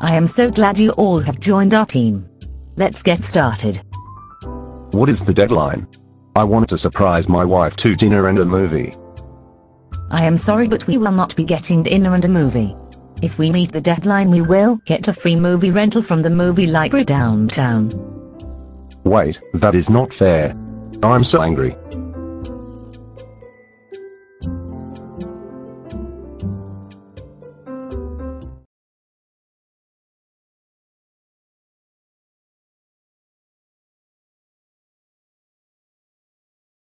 I am so glad you all have joined our team. Let's get started. What is the deadline? I want to surprise my wife to dinner and a movie. I am sorry, but we will not be getting dinner and a movie. If we meet the deadline, we will get a free movie rental from the movie library downtown. Wait, that is not fair. I'm so angry.